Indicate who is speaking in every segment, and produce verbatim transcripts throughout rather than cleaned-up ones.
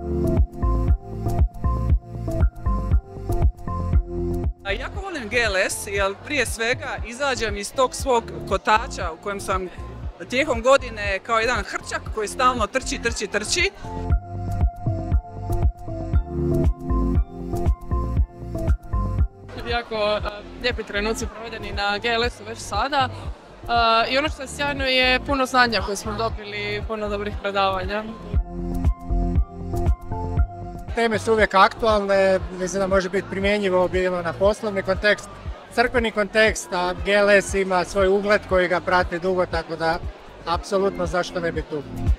Speaker 1: Jako volim G L S jer prije svega izađem iz tog svog kotača u kojem sam tijekom godine kao jedan hrčak koji stalno trči, trči, trči.
Speaker 2: Jako uh, lijepi trenuci provedeni na G L S-u već sada uh, i ono što je sjajno je puno znanja koje smo dobili, puno dobrih predavanja.
Speaker 3: Teme su uvijek aktualne, mislim da može biti primjenjivo bilo na poslovni kontekst, crkveni kontekst, a G L S ima svoj ugled koji ga prati dugo, tako da apsolutno zašto ne bi tu.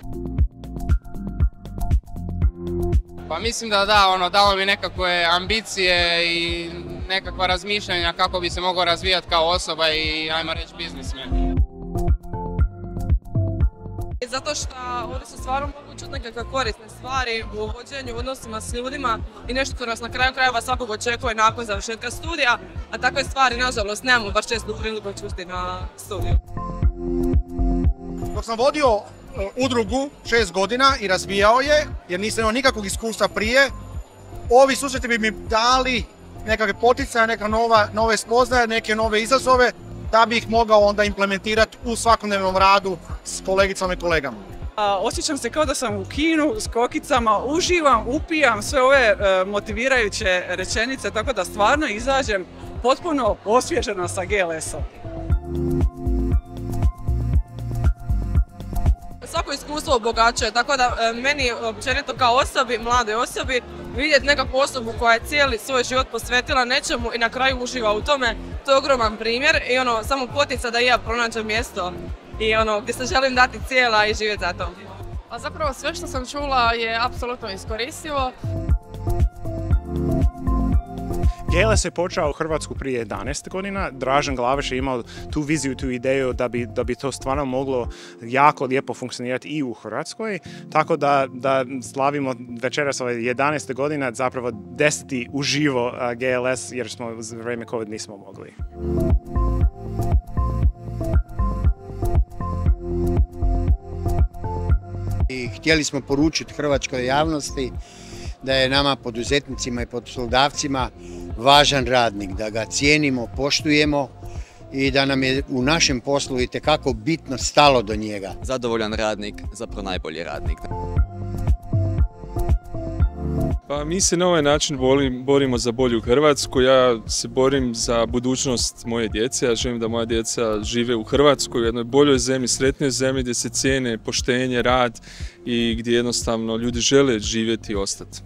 Speaker 4: Pa mislim da da, ono, dalo bi nekakve ambicije i nekakva razmišljanja kako bi se mogao razvijati kao osoba i, ajmo reći, biznismen.
Speaker 2: Zato što ovdje su stvarno mogu čuti nekakve korisne stvari u vođenju, odnosima s ljudima i nešto što nas na kraju krajeva svakog očekuje nakon završetka studija, a takve stvari, nažalost, nemamo baš često priliku čuti na studiju.
Speaker 5: Dok sam vodio udrugu šest godina i razvijao je, jer nisam imao nikakvog iskustva prije, ovi susreti bi mi dali nekakve poticaje, neka nova, nove spoznaje, neke nove izazove, da bi ih mogao onda implementirati u svakodnevnom radu s kolegicama i kolegama.
Speaker 1: Osjećam se kao da sam u kinu s kokicama, uživam, upijam sve ove e, motivirajuće rečenice, tako da stvarno izađem potpuno osvježena sa G L S-om.
Speaker 2: Svako iskustvo obogaćuje, tako da e, meni općenito kao osobi, mladoj osobi, vidjeti nekakvu osobu koja je cijeli svoj život posvetila nečemu i na kraju uživa u tome, to je ogroman primjer i ono, samo potica da i ja pronađem mjesto i ono, gdje se želim dati cijela i živjeti za to. A zapravo sve što sam čula je apsolutno iskoristivo.
Speaker 6: G L S je počeo u Hrvatsku prije jedanaest godina. Dražen Glavaš je imao tu viziju, tu ideju da bi, da bi to stvarno moglo jako lijepo funkcionirati i u Hrvatskoj. Tako da, da slavimo večeras ove jedanaeste godina, zapravo deseti uživo G L S jer smo za vrijeme COVID nismo mogli.
Speaker 7: I htjeli smo poručiti hrvatskoj javnosti da je nama poduzetnicima i poslodavcima važan radnik, da ga cijenimo, poštujemo i da nam je u našem poslu itekako bitno stalo do njega.
Speaker 8: Zadovoljan radnik, zapravo najbolji radnik.
Speaker 9: Pa mi se na ovaj način borimo za bolju Hrvatsku. Ja se borim za budućnost moje djece. Ja želim da moja djeca žive u Hrvatskoj, u jednoj boljoj zemlji, sretnoj zemlji gdje se cijene poštenje, rad i gdje jednostavno ljudi žele živjeti i ostati.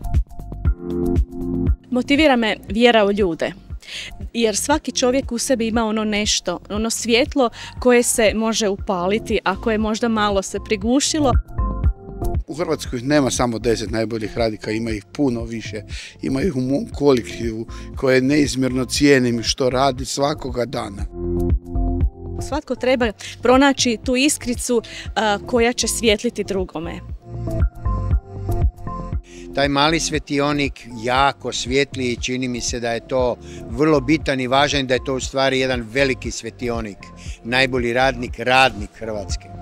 Speaker 10: Motivira me vjera u ljude. Jer svaki čovjek u sebi ima ono nešto, ono svjetlo koje se može upaliti, a koje možda malo se prigušilo.
Speaker 11: U Hrvatskoj nema samo deset najboljih radnika, ima ih puno više. Ima ih u mom kolektivu koje neizmjerno cijenim i što radi svakoga dana.
Speaker 10: Svatko treba pronaći tu iskricu uh, koja će svjetliti drugome.
Speaker 7: Taj mali svjetionik jako svijetli i čini mi se da je to vrlo bitan i važan i da je to u stvari jedan veliki svjetionik. Najbolji radnik, radnik Hrvatske.